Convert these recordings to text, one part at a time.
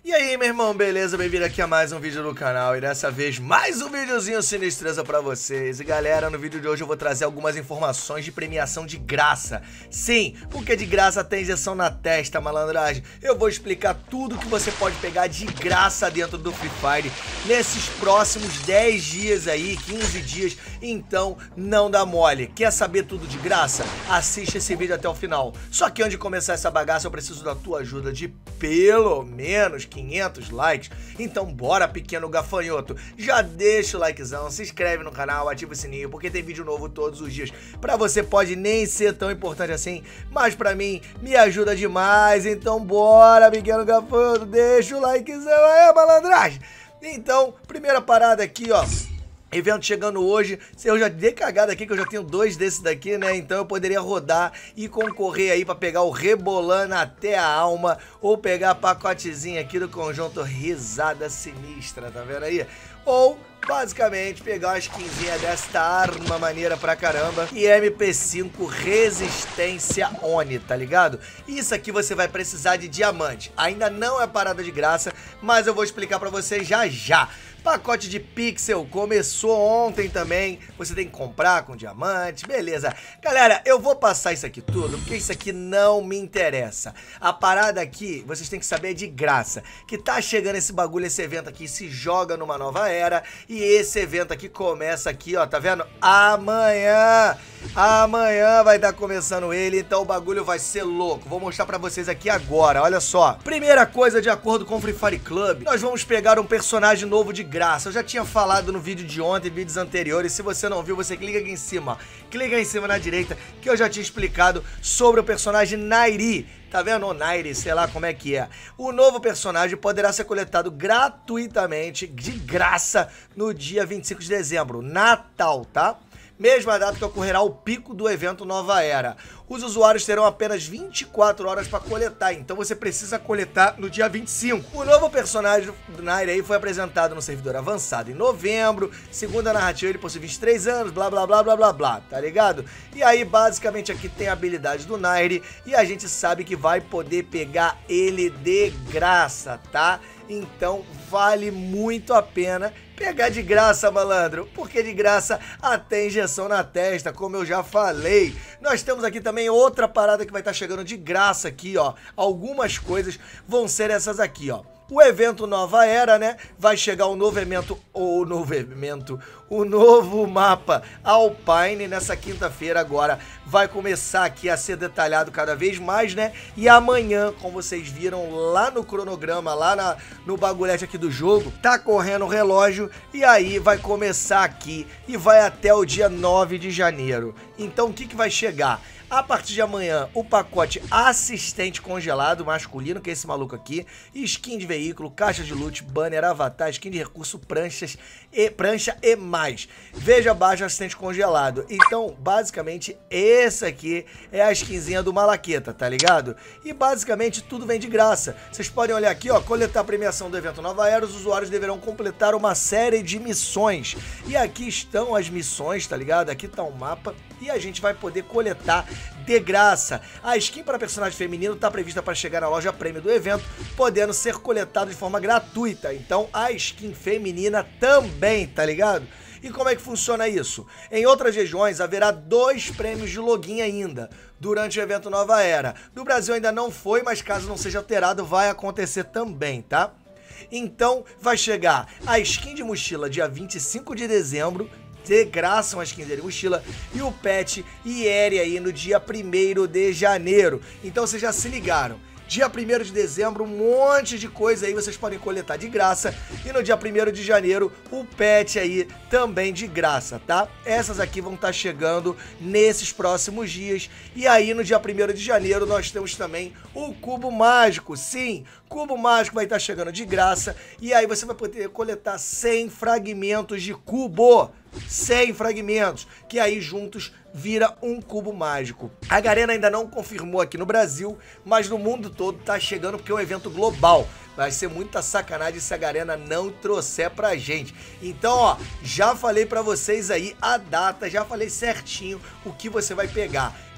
E aí, meu irmão, beleza? Bem-vindo aqui a mais um vídeo do canal. E dessa vez, mais um videozinho sinistreza pra vocês. E galera, no vídeo de hoje eu vou trazer algumas informações de premiação de graça. Sim, porque de graça tem injeção na testa, malandragem. Eu vou explicar tudo que você pode pegar de graça dentro do Free Fire nesses próximos 10 dias aí, 15 dias. Então, não dá mole. Quer saber tudo de graça? Assiste esse vídeo até o final. Só que antes de começar essa bagaça, eu preciso da tua ajuda de pelo menos 500 likes. Então bora, pequeno gafanhoto, já deixa o likezão, se inscreve no canal, ativa o sininho, porque tem vídeo novo todos os dias. Pra você pode nem ser tão importante assim, mas pra mim me ajuda demais. Então bora, pequeno gafanhoto, deixa o likezão aí, malandragem. Então, primeira parada aqui, ó. Evento chegando hoje, eu já dei cagada aqui que eu já tenho 2 desses daqui, né? Então eu poderia rodar e concorrer aí pra pegar o Rebolando até a Alma ou pegar pacotezinho aqui do conjunto Risada Sinistra, tá vendo aí? Ou basicamente pegar uma skinzinha desta arma maneira pra caramba e MP5 Resistência Oni, tá ligado? Isso aqui você vai precisar de diamante. Ainda não é parada de graça, mas eu vou explicar pra vocês já já. Pacote de pixel começou ontem também, você tem que comprar com diamante, beleza. Galera, eu vou passar isso aqui tudo, porque isso aqui não me interessa. A parada aqui, vocês têm que saber, é de graça. Que tá chegando esse bagulho, esse evento aqui se joga numa nova era. E esse evento aqui começa aqui, ó, tá vendo? Amanhã vai estar começando ele, então o bagulho vai ser louco. Vou mostrar pra vocês aqui agora, olha só. Primeira coisa, de acordo com o Free Fire Club, nós vamos pegar um personagem novo de graça. Eu já tinha falado no vídeo de ontem, vídeos anteriores. Se você não viu, você clica aqui em cima, ó. Clica aí em cima na direita, que eu já tinha explicado sobre o personagem Nairi. Tá vendo? O Nairi, sei lá como é que é. O novo personagem poderá ser coletado gratuitamente, de graça, no dia 25 de dezembro, Natal, tá? Mesma data que ocorrerá o pico do evento Nova Era. Os usuários terão apenas 24 horas para coletar, então você precisa coletar no dia 25. O novo personagem do Nairi aí foi apresentado no servidor avançado em novembro. Segundo a narrativa, ele possui 23 anos, blá blá blá blá blá blá, tá ligado? E aí, basicamente, aqui tem a habilidade do Nairi e a gente sabe que vai poder pegar ele de graça, tá? Então vale muito a pena pegar de graça, malandro, porque de graça até injeção na testa, como eu já falei. Nós temos aqui também outra parada que vai estar chegando de graça aqui, ó. Algumas coisas vão ser essas aqui, ó. O evento Nova Era, né? Vai chegar o novo mapa Alpine nessa quinta-feira agora. Vai começar aqui a ser detalhado cada vez mais, né? E amanhã, como vocês viram lá no cronograma, lá no bagulhete aqui do jogo, tá correndo o relógio e aí vai começar aqui e vai até o dia 9 de janeiro. Então o que vai chegar? A partir de amanhã, o pacote assistente congelado masculino, que é esse maluco aqui, skin de veículo, caixa de loot, banner, avatar, skin de recurso, prancha e mais. Veja abaixo assistente congelado. Então, basicamente, essa aqui é a skinzinha do Malaqueta, tá ligado? E basicamente tudo vem de graça. Vocês podem olhar aqui, ó, coletar a premiação do evento Nova Era, os usuários deverão completar uma série de missões. E aqui estão as missões, tá ligado? Aqui tá o mapa e a gente vai poder coletar de graça. A skin para personagem feminino está prevista para chegar na loja prêmio do evento, podendo ser coletado de forma gratuita. Então a skin feminina também, tá ligado? E como é que funciona isso? Em outras regiões haverá 2 prêmios de login ainda, durante o evento Nova Era. No Brasil ainda não foi, mas caso não seja alterado, vai acontecer também, tá? Então vai chegar a skin de mochila dia 25 de dezembro, de graça uma skin de mochila, e o pet Ieri aí no dia 1º de janeiro. Então vocês já se ligaram. Dia 1º de dezembro, um monte de coisa aí vocês podem coletar de graça. E no dia 1º de janeiro, o pet aí também de graça, tá? Essas aqui vão estar chegando nesses próximos dias. E aí no dia 1º de janeiro nós temos também o Cubo Mágico. Sim, Cubo Mágico vai estar chegando de graça. E aí você vai poder coletar 100 fragmentos de cubo. 100 fragmentos, que aí juntos vira um cubo mágico. A Garena ainda não confirmou aqui no Brasil, mas no mundo todo tá chegando porque é um evento global. Vai ser muita sacanagem se a Garena não trouxer pra gente. Então, ó, já falei pra vocês aí a data, já falei certinho o que você vai pegar.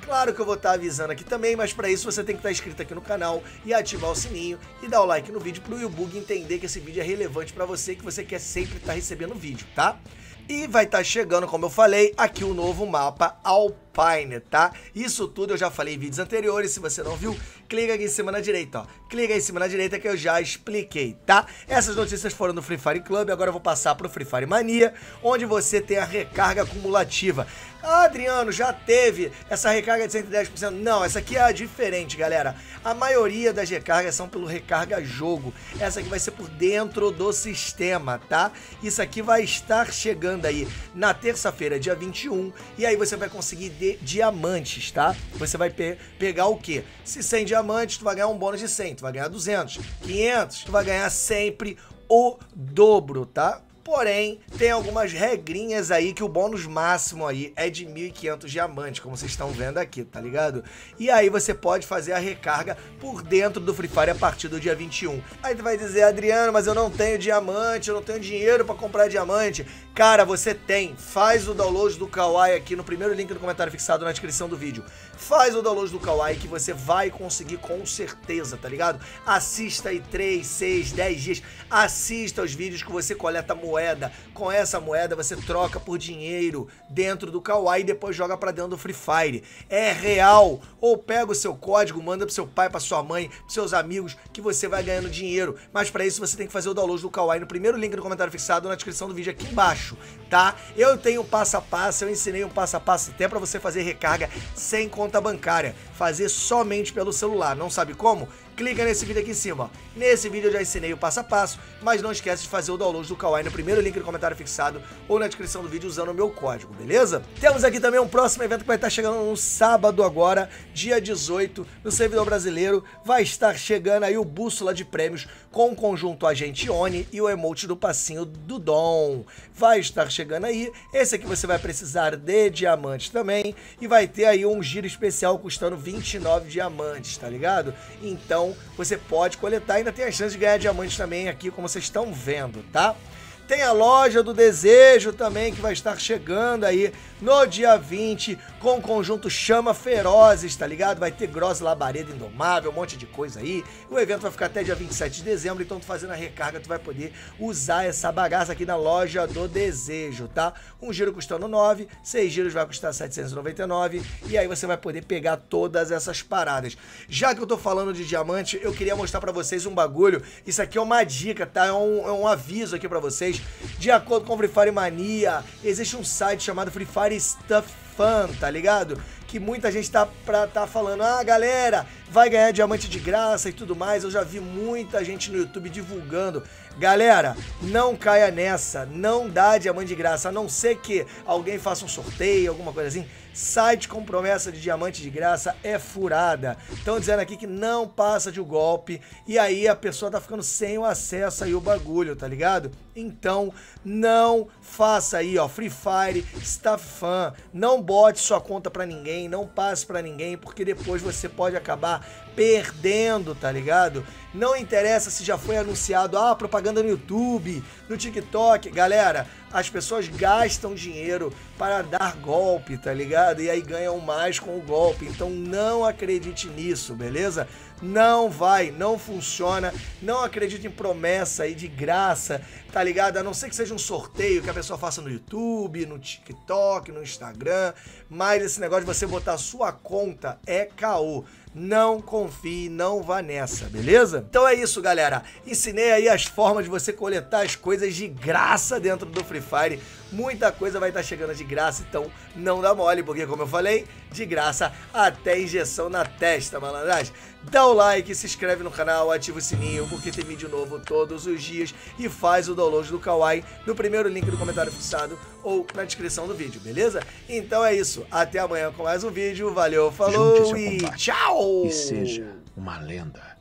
Claro que eu vou estar avisando aqui também, mas para isso você tem que estar inscrito aqui no canal e ativar o sininho e dar o like no vídeo pro YouTube entender que esse vídeo é relevante para você, que você quer sempre estar recebendo vídeo, tá? E vai estar chegando, como eu falei, aqui o novo mapa Alpine, tá? Isso tudo eu já falei em vídeos anteriores, se você não viu, clica aqui em cima na direita, ó. Clica aí em cima na direita que eu já expliquei, tá? Essas notícias foram do Free Fire Club, agora eu vou passar pro Free Fire Mania, onde você tem a recarga acumulativa. Ah, Adriano, já teve essa recarga de 110%. Não, essa aqui é a diferente, galera. A maioria das recargas são pelo recarga jogo. Essa aqui vai ser por dentro do sistema, tá? Isso aqui vai estar chegando aí na terça-feira, dia 21. E aí você vai conseguir diamantes, tá? Você vai pegar o quê? Se 100 diamantes, tu vai ganhar um bônus de 100. Tu vai ganhar 200, 500. Tu vai ganhar sempre o dobro, tá? Porém, tem algumas regrinhas aí que o bônus máximo aí é de 1.500 diamantes, como vocês estão vendo aqui, tá ligado? E aí você pode fazer a recarga por dentro do Free Fire a partir do dia 21. Aí tu vai dizer, Adriano, mas eu não tenho diamante, eu não tenho dinheiro pra comprar diamante. Cara, você tem. Faz o download do Kawaii aqui no primeiro link do comentário fixado na descrição do vídeo. Faz o download do Kawaii que você vai conseguir com certeza, tá ligado? Assista aí 3, 6, 10 dias. Assista os vídeos que você coleta moeda. Com essa moeda você troca por dinheiro dentro do Kawaii e depois joga pra dentro do Free Fire. É real. Ou pega o seu código, manda pro seu pai, pra sua mãe, pros seus amigos, que você vai ganhando dinheiro. Mas pra isso você tem que fazer o download do Kawaii no primeiro link do comentário fixado na descrição do vídeo aqui embaixo, tá? Eu tenho um passo a passo, eu ensinei um passo a passo até pra você fazer recarga sem conta bancária. Fazer somente pelo celular. Não sabe como? Clica nesse vídeo aqui em cima, ó. Nesse vídeo eu já ensinei o passo a passo, mas não esquece de fazer o download do Kawaii no primeiro link do comentário fixado ou na descrição do vídeo usando o meu código, beleza? Temos aqui também um próximo evento que vai estar chegando no sábado agora, dia 18, no servidor brasileiro. Vai estar chegando aí o Bússola de Prêmios com o conjunto Agente Oni e o emote do passinho do Dom. Vai estar chegando aí. Esse aqui você vai precisar de diamantes também e vai ter aí um giro especial custando 29 diamantes, tá ligado? Então você pode coletar, ainda tem a chance de ganhar diamantes também aqui, como vocês estão vendo, tá? Tem a loja do desejo também, que vai estar chegando aí no dia 20, com o conjunto Chama Ferozes, tá ligado? Vai ter Gross Labareda Indomável, um monte de coisa aí. O evento vai ficar até dia 27 de dezembro, então tu fazendo a recarga, tu vai poder usar essa bagaça aqui na loja do desejo, tá? Um giro custando 9, 6 giros vai custar 799, e aí você vai poder pegar todas essas paradas. Já que eu tô falando de diamante, eu queria mostrar pra vocês um bagulho. Isso aqui é uma dica, tá? É um aviso aqui pra vocês. De acordo com o Free Fire Mania, existe um site chamado Free Fire Stuff Fun, tá ligado? Que muita gente tá falando, ah, galera, vai ganhar diamante de graça e tudo mais. Eu já vi muita gente no YouTube divulgando. Galera, não caia nessa, não dá diamante de graça, a não ser que alguém faça um sorteio, alguma coisa assim. Site com promessa de diamante de graça é furada. Estão dizendo aqui que não passa de um golpe e aí a pessoa tá ficando sem o acesso aí o bagulho, tá ligado? Então, não faça aí, ó, Free Fire, Stuff Fun, não bote sua conta pra ninguém, não passe pra ninguém, porque depois você pode acabar perdendo, tá ligado? Não interessa se já foi anunciado, propaganda no YouTube, no TikTok, galera, as pessoas gastam dinheiro para dar golpe, tá ligado? E aí ganham mais com o golpe, então não acredite nisso, beleza? Não vai, não funciona, não acredite em promessa aí de graça, tá ligado? A não ser que seja um sorteio que a pessoa faça no YouTube, no TikTok, no Instagram, mas esse negócio de você botar a sua conta é caô. Não confie, não vá nessa, beleza? Então é isso, galera. Ensinei aí as formas de você coletar as coisas de graça dentro do Free Fire. Muita coisa vai estar chegando de graça, então não dá mole, porque como eu falei, de graça até injeção na testa, malandragem. Dá o like, se inscreve no canal, ativa o sininho, porque tem vídeo novo todos os dias e faz o download do Kawaii no primeiro link do comentário fixado ou na descrição do vídeo, beleza? Então é isso, até amanhã com mais um vídeo, valeu, falou e tchau! E seja uma lenda.